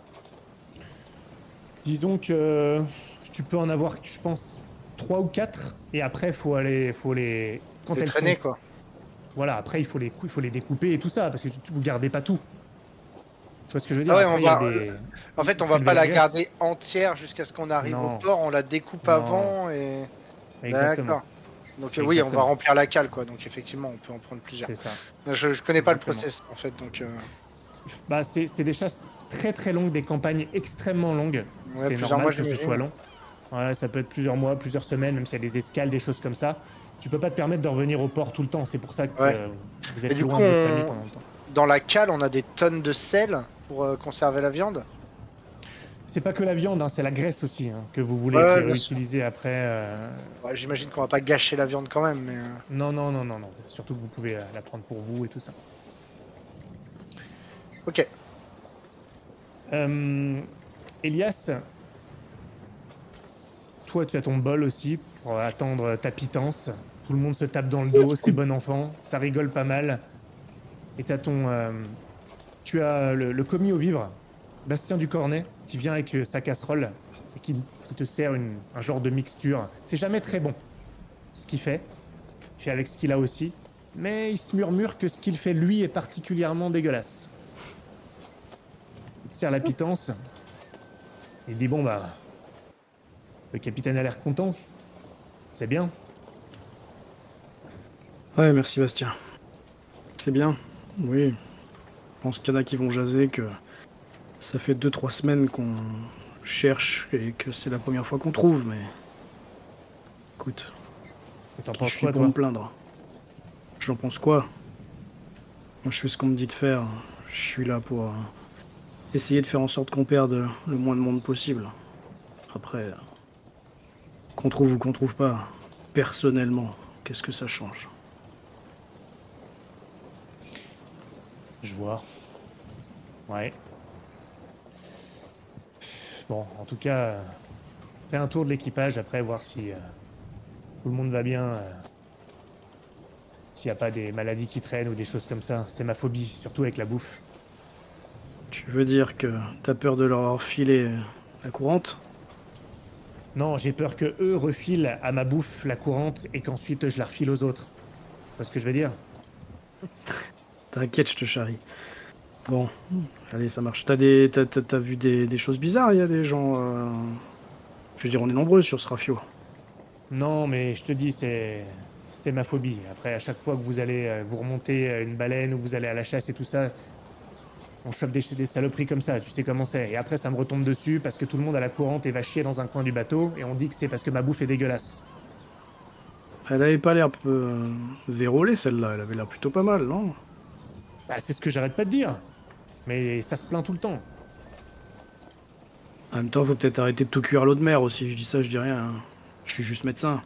Disons que tu peux en avoir, je pense, trois ou quatre. Et après, faut aller, faut les... Quand Les elles traîner, sont- quoi. Voilà, après, il faut les, cou- il faut les découper et tout ça, parce que tu, tu- vous gardez pas tout. Tu vois ce que je veux dire? Ah ouais, Après, on il y a va- des- En fait, on il va prélever pas la graisse. garder entière jusqu'à ce qu'on arrive Non. au port, on la découpe Non. avant et... Exactement. D'accord. Donc euh, oui, on va Exactement. remplir la cale, quoi. Donc effectivement, on peut en prendre plusieurs. C'est ça. Je, je connais pas Exactement. le process, en fait, donc... euh, Bah, c'est c'est des chasses très très longues, des campagnes extrêmement longues. Ouais, c'est plusieurs normal mois, que ce j'imagine. soit long. Ouais, ça peut être plusieurs mois, plusieurs semaines, même s'il y a des escales, des choses comme ça. Tu peux pas te permettre de revenir au port tout le temps. C'est pour ça que Ouais. euh, vous êtes Et du loin coup, de votre on- famille pendant le temps. Dans la cale, on a des tonnes de sel pour euh, conserver la viande. C'est pas que la viande, hein, c'est la graisse aussi hein, que vous voulez Ouais, qui est bien réutilisée après. euh, Ouais, j'imagine qu'on va pas gâcher la viande quand même, mais... euh, Non, non, non, non, non. Surtout que vous pouvez euh, la prendre pour vous et tout ça. Ok. Euh, Elias, toi tu as ton bol aussi pour attendre ta pitance. Tout le monde se tape dans le dos, c'est bon enfant, ça rigole pas mal. Et t'as ton, euh, tu as le, le commis au vivre, Bastien Ducornet, qui vient avec euh, sa casserole et qui, qui te sert une- un genre de mixture. C'est jamais très bon ce qu'il fait. Il fait avec ce qu'il a aussi, mais il se murmure que ce qu'il fait lui est particulièrement dégueulasse. Il te sert la pitance. Il dit bon bah, le capitaine a l'air content. C'est bien. Ouais, merci Bastien. C'est bien, oui. Je pense qu'il y en a qui vont jaser que ça fait deux trois semaines qu'on cherche et que c'est la première fois qu'on trouve, mais... Écoute, Et t'en qui penses je suis quoi pour toi? me plaindre? J'en pense quoi? Moi, je fais ce qu'on me dit de faire. Je suis là pour euh, essayer de faire en sorte qu'on perde le moins de monde possible. Après, qu'on trouve ou qu'on trouve pas, personnellement, qu'est-ce que ça change? Je vois. Ouais. Bon, en tout cas, euh, fais un tour de l'équipage après, voir si euh, tout le monde va bien. euh, S'il n'y a pas des maladies qui traînent ou des choses comme ça. C'est ma phobie, surtout avec la bouffe. Tu veux dire que t'as peur de leur filer la courante? Non, j'ai peur que eux refilent à ma bouffe la courante et qu'ensuite je la refile aux autres. Tu vois ce que je veux dire? T'inquiète, je te charrie. Bon, allez, ça marche. T'as des, t'as, t'as- t'as vu des, des choses bizarres? Il y a des gens. euh, Je veux dire, on est nombreux sur ce rafio. Non, mais je te dis, c'est c'est ma phobie. Après, à chaque fois que vous allez euh, vous remonter euh, une baleine ou vous allez à la chasse et tout ça, on chope des, des saloperies comme ça, tu sais comment c'est. Et après, ça me retombe dessus parce que tout le monde a la courante et va chier dans un coin du bateau et on dit que c'est parce que ma bouffe est dégueulasse. Elle avait pas l'air euh, vérolée, celle-là. Elle avait l'air plutôt pas mal, non? Bah, c'est ce que j'arrête pas de dire. Mais ça se plaint tout le temps. En même temps, faut peut-être arrêter de tout cuire à l'eau de mer aussi. Je dis ça, je dis rien, hein. Je suis juste médecin.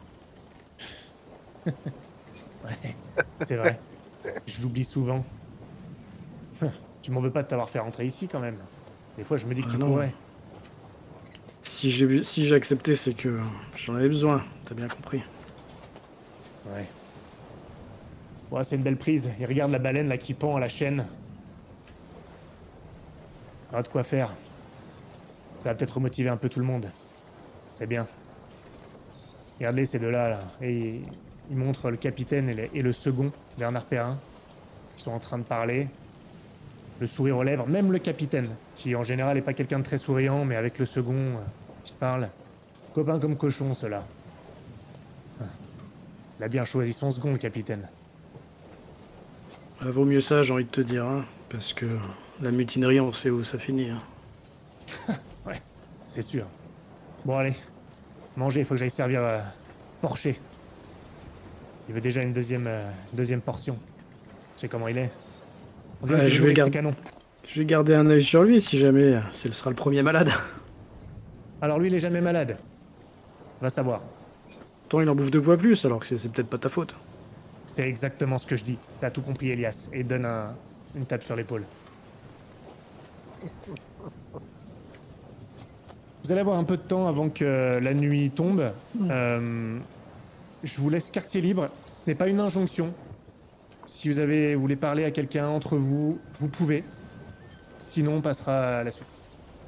Ouais, c'est vrai. Je l'oublie souvent. Tu m'en veux pas de t'avoir fait rentrer ici quand même. Des fois, je me dis que Ah tu non. pourrais. Si j'ai si j'ai accepté, c'est que j'en avais besoin. T'as bien compris. Ouais. Ouais, c'est une belle prise. Et regarde la baleine là qui pend à la chaîne. Ah, de quoi faire. Ça va peut-être remotiver un peu tout le monde. C'est bien. Regarde-les, ces deux-là, là. Et ils montrent le capitaine et le, et le second, Bernard Perrin, qui sont en train de parler. Le sourire aux lèvres, même le capitaine, qui en général est pas quelqu'un de très souriant, mais avec le second, euh, ils se parlent. Copain comme cochon, ceux-là. Il a bien choisi son second, le capitaine. Ah, vaut mieux ça, j'ai envie de te dire, hein. Parce que la mutinerie, on sait où ça finit, hein. Ouais, c'est sûr. Bon, allez. Manger, il faut que j'aille servir euh, Porcher. Il veut déjà une deuxième, euh, deuxième portion. Tu sais comment il est. On dirait Ouais, qu'il je veut vais nourrir ses garder. canons. Je vais garder un œil sur lui si jamais ce sera le premier malade. Alors lui, il est jamais malade. Va savoir. Tant il en bouffe deux fois plus, alors que c'est c'est peut-être pas ta faute. C'est exactement ce que je dis. T'as tout compris, Elias. Et donne un- une tape sur l'épaule. Vous allez avoir un peu de temps avant que la nuit tombe. Euh, je vous laisse quartier libre. Ce n'est pas une injonction. Si vous avez, vous voulez parler à quelqu'un entre vous, vous pouvez. Sinon, on passera à la suite.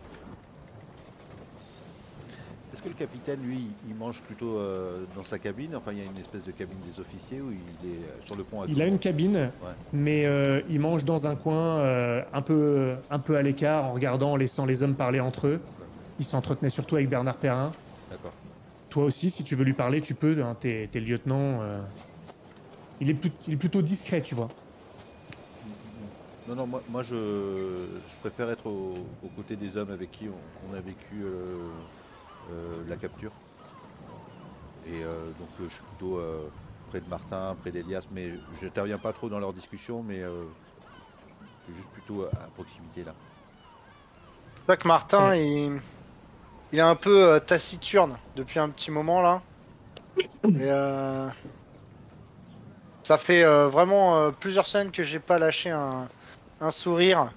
Est-ce que le capitaine, lui, il mange plutôt euh, dans sa cabine? Enfin, il y a une espèce de cabine des officiers où il est euh, sur le pont à Il a tout une cabine, Ouais. mais euh, il mange dans un coin euh, un peu, un peu à l'écart, en regardant, en laissant les hommes parler entre eux. Il s'entretenait surtout avec Bernard Perrin. D'accord. Toi aussi, si tu veux lui parler, tu peux. Hein, t'es, t'es le lieutenant. euh. Il, est plus- il est plutôt discret, tu vois. Non, non, moi, moi je, je préfère être au- aux côtés des hommes avec qui on, on a vécu euh, euh, la capture. Et euh, donc euh, je suis plutôt euh, près de Martin, près d'Elias, mais je n'interviens pas trop dans leur discussion, mais euh, je suis juste plutôt à, à proximité là. C'est vrai que Martin, il, il est un peu euh, taciturne depuis un petit moment là. Et euh, ça fait euh, vraiment euh, plusieurs semaines que j'ai pas lâché un, un sourire.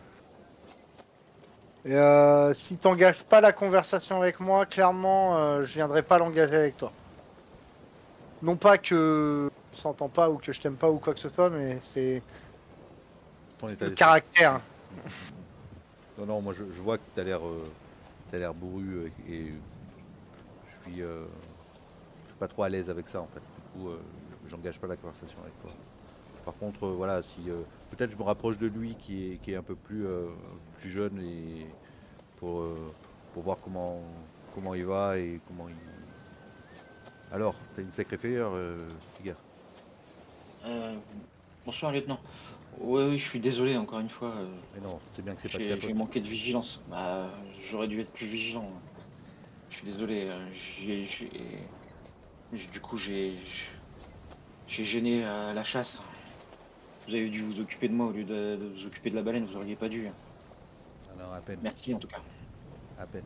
Et euh, si t'engages pas la conversation avec moi, clairement, euh, je viendrai pas l'engager avec toi. Non pas que on s'entend pas ou que je t'aime pas ou quoi que ce soit, mais c'est Ton état le d'esprit. caractère. Non, non, moi je, je vois que tu as l'air euh, t'as l'air bourru euh, et je suis euh, pas trop à l'aise avec ça en fait. Du coup, euh, j'engage pas la conversation avec toi. Par contre, euh, voilà, si euh, peut-être je me rapproche de lui qui est, qui est un peu plus, euh, plus jeune et pour, euh, pour voir comment, comment il va et comment il. Alors, t'as une sacrée frayeur, euh, Tigard. Euh, bonsoir, lieutenant. Oui, oui, je suis désolé encore une fois. euh, Mais non, c'est bien que c'est pas de J'ai ta j'ai faute. manqué de vigilance. Bah, j'aurais dû être plus vigilant. Je suis désolé. euh, j'ai- j'ai- j'ai- Du coup, j'ai j'ai gêné euh, la chasse. Vous avez dû vous occuper de moi au lieu de, de vous occuper de la baleine, vous auriez pas dû. Alors, à peine, Merci en tout cas. à peine.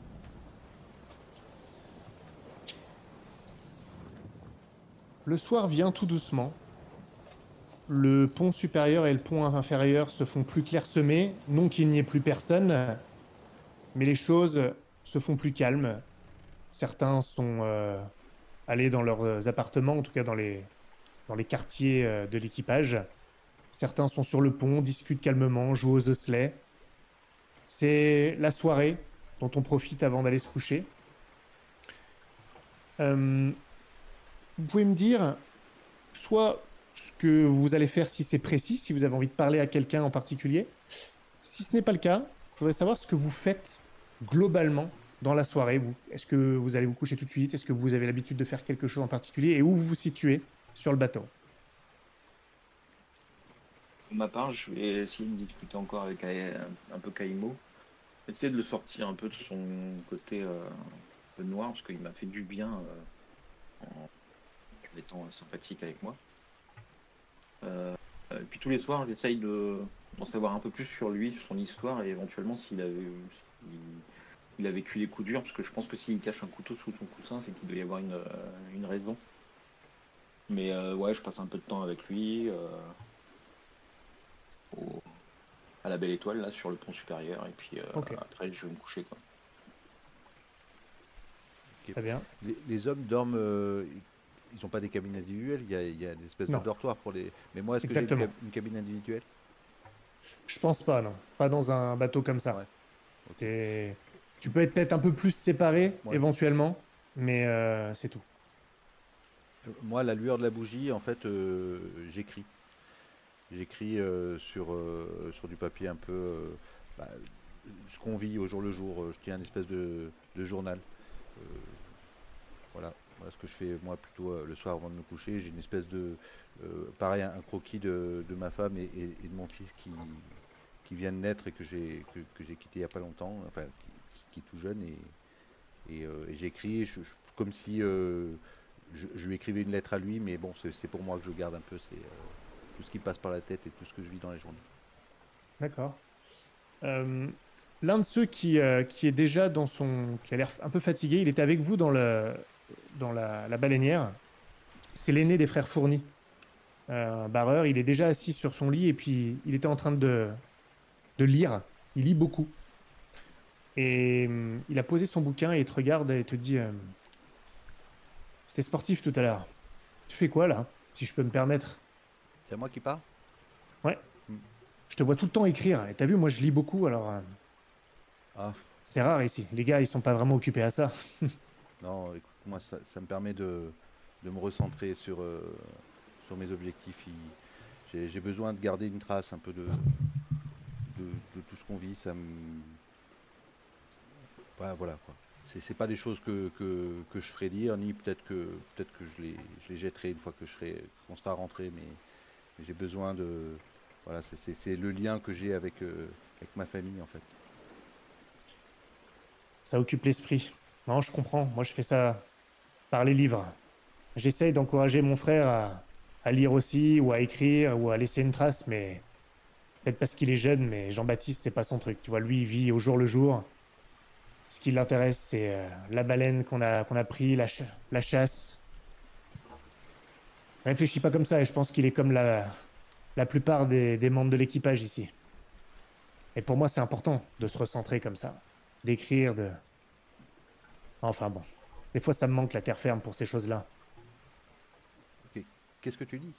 Le soir vient tout doucement. Le pont supérieur et le pont inférieur se font plus clairsemés, non qu'il n'y ait plus personne, mais les choses se font plus calmes. Certains sont euh, allés dans leurs appartements, en tout cas dans les, dans les quartiers euh, de l'équipage. Certains sont sur le pont, discutent calmement, jouent aux osselets. C'est la soirée dont on profite avant d'aller se coucher. Euh, vous pouvez me dire soit ce que vous allez faire si c'est précis, si vous avez envie de parler à quelqu'un en particulier. Si ce n'est pas le cas, je voudrais savoir ce que vous faites globalement dans la soirée. Vous. Est-ce que vous allez vous coucher tout de suite? Est-ce que vous avez l'habitude de faire quelque chose en particulier? Et où vous vous situez sur le bateau? Pour ma part, je vais essayer de discuter encore avec euh, un peu Kaimo. Essayer de le sortir un peu de son côté euh, un peu noir, parce qu'il m'a fait du bien euh, en étant sympathique avec moi. Euh, et puis tous les soirs, j'essaye de d'en savoir un peu plus sur lui, sur son histoire, et éventuellement s'il a, s'il- il a vécu des coups durs, parce que je pense que s'il cache un couteau sous son coussin, c'est qu'il doit y avoir une, euh, une raison. Mais euh, ouais, je passe un peu de temps avec lui. euh, au- à la Belle Étoile, là, sur le pont supérieur, et puis euh, Ok, après, je vais me coucher, quoi. très bien. Les, les hommes dorment, euh, ils n'ont pas des cabines individuelles, il y a, il y a des espèces de Non, dortoirs pour les. Mais moi, est-ce que j'ai une, exactement. cab- une cabine individuelle? Je pense pas, non. Pas dans un bateau comme Ouais, ça. ok. T'es- Tu peux être peut-être un peu plus séparé, Ouais. éventuellement, mais euh, c'est tout. Euh, Moi, à la lueur de la bougie, en fait, euh, j'écris. J'écris euh, sur, euh, sur du papier un peu euh, bah, ce qu'on vit au jour le jour. Euh, Je tiens une espèce de, de journal. Euh, voilà. Voilà ce que je fais moi plutôt euh, le soir avant de me coucher. J'ai une espèce de, euh, pareil, un, un croquis de, de ma femme et, et- et de mon fils qui, qui vient de naître et que j'ai que, que j'ai quitté il n'y a pas longtemps, enfin qui, qui est tout jeune et, et, euh, et j'écris je- je- comme si euh, je, je lui écrivais une lettre à lui, mais bon, c'est c'est pour moi que je garde un peu, c'est euh, tout ce qui me passe par la tête et tout ce que je vis dans la journée. D'accord. Euh, L'un de ceux qui, euh, qui est déjà dans son... qui a l'air un peu fatigué, il était avec vous dans, le, dans la, la baleinière. C'est l'aîné des frères Fournis. Euh, un barreur, il est déjà assis sur son lit et puis il était en train de, de lire. Il lit beaucoup. Et hum, il a posé son bouquin et il te regarde et te dit euh, c'était sportif tout à l'heure. Tu fais quoi là, si je peux me permettre? C'est à moi qui parle. Ouais, Hmm. je te vois tout le temps écrire. Et t'as vu, moi je lis beaucoup, alors euh, Ah c'est rare ici. Les gars, ils sont pas vraiment occupés à ça. non, écoute, moi ça, ça me permet de, de me recentrer sur, euh, sur mes objectifs. Il- J'ai j'ai besoin de garder une trace un peu de, de, de tout ce qu'on vit. Ça me, ouais, voilà quoi. C'est c'est pas des choses que, que, que je ferai lire, ni peut-être que peut-être que je les, je les jetterai une fois que je serai, qu'on sera rentré, mais, mais j'ai besoin de. Voilà, c'est c'est- c'est le lien que j'ai avec, euh, avec ma famille en fait. Ça occupe l'esprit. Non, je comprends. Moi, je fais ça par les livres. J'essaye d'encourager mon frère à, à lire aussi, ou à écrire, ou à laisser une trace, mais peut-être parce qu'il est jeune, mais Jean-Baptiste, c'est pas son truc. Tu vois, lui, il vit au jour le jour. Ce qui l'intéresse, c'est euh, la baleine qu'on a, qu'on a pris, la, ch- la chasse. Réfléchis pas comme ça, et je pense qu'il est comme la, la plupart des, des membres de l'équipage ici. Et pour moi, c'est important de se recentrer comme ça, d'écrire, de... Enfin bon, des fois, ça me manque la terre ferme pour ces choses-là. Ok. Qu'est-ce que tu dis?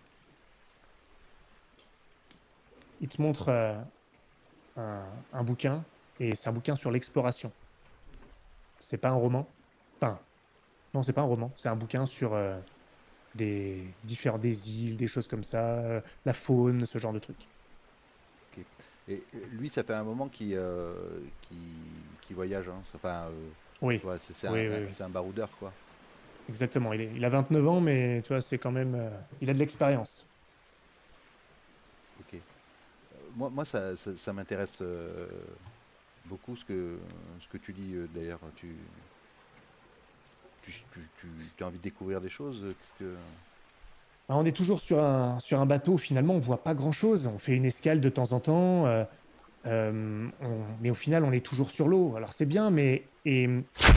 Il te montre euh, un, un bouquin, et c'est un bouquin sur l'exploration. C'est pas un roman. Enfin, non, c'est pas un roman, c'est un bouquin sur euh, des différents des îles, des choses comme ça, euh, la faune, ce genre de trucs. Ok. Et euh, lui, ça fait un moment qu'il euh, qu'il qu'il voyage. Hein. Enfin, euh, Oui, tu vois, c'est c'est un, oui, oui, un- oui. c'est un baroudeur quoi. Exactement. Il est, il a vingt-neuf ans, mais tu vois, c'est quand même, euh, il a de l'expérience. Ok. Euh, Moi, moi, ça, ça, ça m'intéresse euh, beaucoup ce que ce que tu dis euh, d'ailleurs. Tu tu, tu, tu- tu as envie de découvrir des choses. euh, Qu'est-ce que Bah, on est toujours sur un, sur un bateau, finalement, on voit pas grand-chose. On fait une escale de temps en temps, euh, euh, on- mais au final, on est toujours sur l'eau. Alors c'est bien, mais... Et...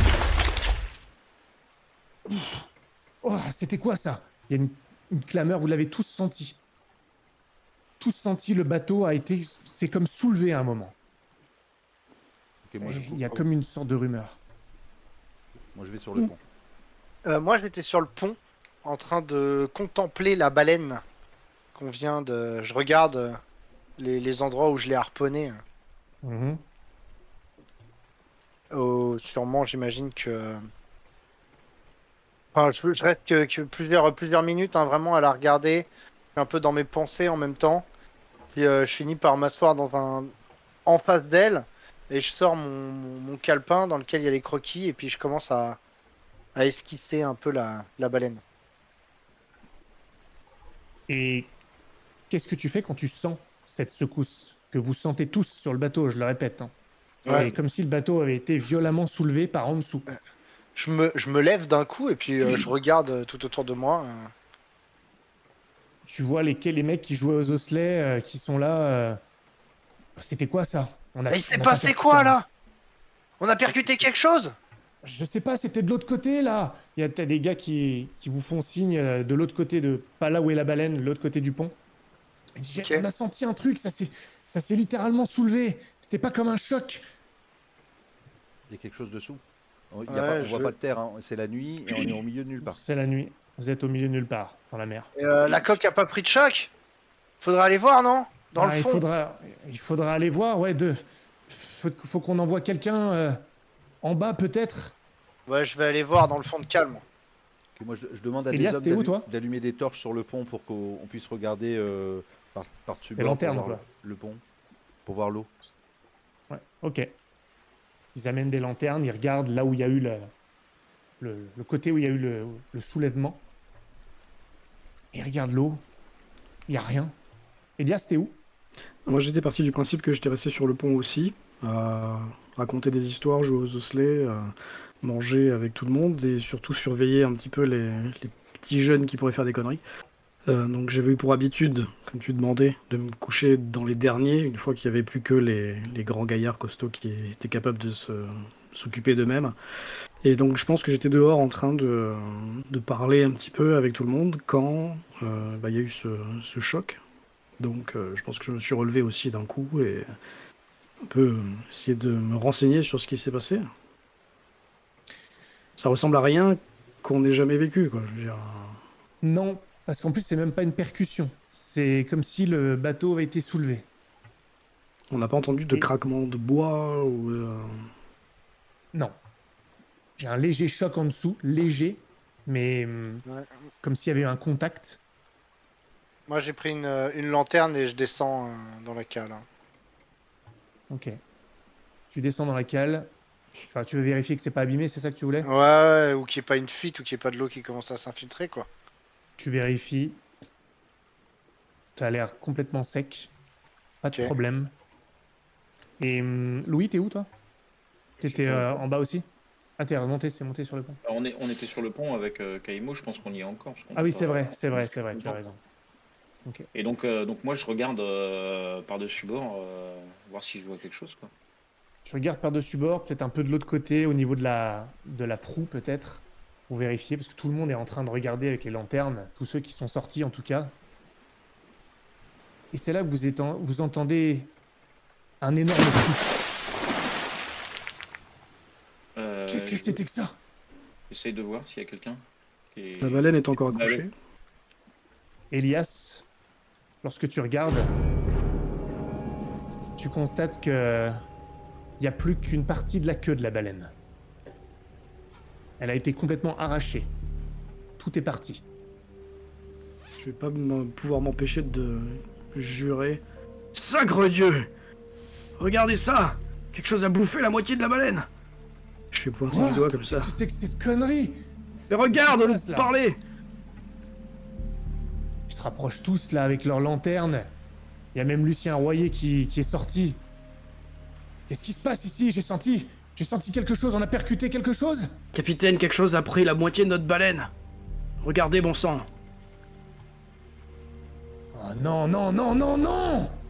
Oh, c'était quoi ça? Il y a une, une clameur, vous l'avez tous senti. Tous senti, le bateau a été... C'est comme soulevé à un moment. Ok, moi, je, Et il y a comme une sorte de rumeur. moi je vais sur le pont. Euh, moi, j'étais sur le pont, en train de contempler la baleine qu'on vient de. Je regarde euh, les, les endroits où je l'ai harponné. Mhm. Oh, sûrement, j'imagine que. Enfin, je, je reste que, que plusieurs, plusieurs minutes, hein, vraiment à la regarder. Je suis un peu dans mes pensées en même temps. Puis euh, je finis par m'asseoir dans un en face d'elle et je sors mon, mon, mon calepin dans lequel il y a les croquis et puis je commence à, à esquisser un peu la, la baleine. Et qu'est-ce que tu fais quand tu sens cette secousse que vous sentez tous sur le bateau, je le répète, hein. C'est Ouais. comme si le bateau avait été violemment soulevé par en dessous. Je me, je me lève d'un coup et puis euh, je regarde euh, tout autour de moi. euh. Tu vois les, les mecs qui jouaient aux osselets, euh, qui sont là. euh, C'était quoi ça? On a, Mais il s'est on a pas passé percuté quoi un- là? On a percuté quelque chose? Je sais pas, c'était de l'autre côté là. Il y a t'as des gars qui, qui vous font signe euh, de l'autre côté de. Pas là où est la baleine, de l'autre côté du pont. Ils disent, Ok. On a senti un truc, ça s'est ça s'est littéralement soulevé. C'était pas comme un choc. Il y a quelque chose dessous. On, il y a Ouais, pas, on je- voit pas de terre, hein. C'est la nuit et on est au milieu de nulle part. C'est la nuit. Vous êtes au milieu de nulle part, dans la mer. Et, euh, la coque a pas pris de choc? Faudra aller voir, non? Dans Ah, le il fond. faudra, il faudra aller voir, ouais, de. Faut, faut qu'on envoie quelqu'un euh, en bas peut-être. Ouais, je vais aller voir dans le fond de calme. Ok, moi je, je demande à Elias, des hommes t'es où, d'allu- toi d'allumer des torches sur le pont pour qu'on on puisse regarder euh, par, par-dessus Des bord pour lanternes, voir quoi. le, le pont, pour voir l'eau. Ouais, ok. Ils amènent des lanternes, ils regardent là où il y a eu le, le, le côté où il y a eu le, le soulèvement. Ils regardent l'eau. Il n'y a rien. Elias, t'es où? Moi, j'étais parti du principe que j'étais resté sur le pont aussi, à raconter des histoires, jouer aux osselets, à manger avec tout le monde et surtout surveiller un petit peu les, les petits jeunes qui pourraient faire des conneries. Euh, donc j'avais eu pour habitude, comme tu demandais, de me coucher dans les derniers, une fois qu'il n'y avait plus que les, les grands gaillards costauds qui étaient capables de se, s'occuper d'eux-mêmes. Et donc je pense que j'étais dehors en train de, de parler un petit peu avec tout le monde quand euh, bah, il y a eu ce, ce choc. Donc euh, je pense que je me suis relevé aussi d'un coup et un peu euh, essayer de me renseigner sur ce qui s'est passé. Ça ressemble à rien qu'on n'ait jamais vécu, quoi. Je veux dire, Non, parce qu'en plus, c'est même pas une percussion. C'est comme si le bateau avait été soulevé. on n'a pas entendu de Et- craquement de bois ou... euh, Non. J'ai un léger choc en dessous, léger, mais hum, Ouais. comme s'il y avait eu un contact. Moi, j'ai pris une, euh, une lanterne et je descends euh, dans la cale. hein. Ok. Tu descends dans la cale. Enfin, tu veux vérifier que c'est pas abîmé, c'est ça que tu voulais? Ouais, ouais, ou qu'il n'y ait pas une fuite, ou qu'il n'y ait pas de l'eau qui commence à s'infiltrer, quoi. Tu vérifies. Ça a l'air complètement sec. Pas de Ok. problème. Et hum, Louis, t'es où toi? T'étais euh, en bas aussi? Ah, t'es remonté, c'est monté sur le pont. On, est, on était sur le pont avec euh, Kaimo, je pense qu'on y est encore. parce qu'on Ah oui, est c'est pas- vrai, c'est vrai, c'est on est vrai, tu as content. raison. Ok. Et donc, euh, donc moi, je regarde euh, par-dessus bord, euh, voir si je vois quelque chose. Quoi. Tu regardes par-dessus bord, peut-être un peu de l'autre côté, au niveau de la, de la proue, peut-être, pour vérifier, parce que tout le monde est en train de regarder avec les lanternes, tous ceux qui sont sortis en tout cas. Et c'est là que vous, êtes en- vous entendez un énorme coup. Euh, Qu'est-ce que je- c'était que ça? J'essaye de voir s'il y a quelqu'un qui est... La baleine est encore Bah, accrochée. ouais. Elias, lorsque tu regardes, tu constates que il n'y a plus qu'une partie de la queue de la baleine. Elle a été complètement arrachée. Tout est parti. Je vais pas me- pouvoir m'empêcher de jurer. Sacre Dieu! Regardez ça! Quelque chose a bouffé la moitié de la baleine! Je fais pointer Quoi du doigt comme ça. Qu'est-ce que c'est que cette connerie? Mais regarde, Qu'est-ce qui nous se passe, là parler! Ils se rapprochent tous là avec leurs lanternes. Il y a même Lucien Royer qui, qui est sorti. Qu'est-ce qui se passe ici? J'ai senti, j'ai senti quelque chose. On a percuté quelque chose? Capitaine, quelque chose a pris la moitié de notre baleine. Regardez, bon sang. Oh non, non, non, non, non!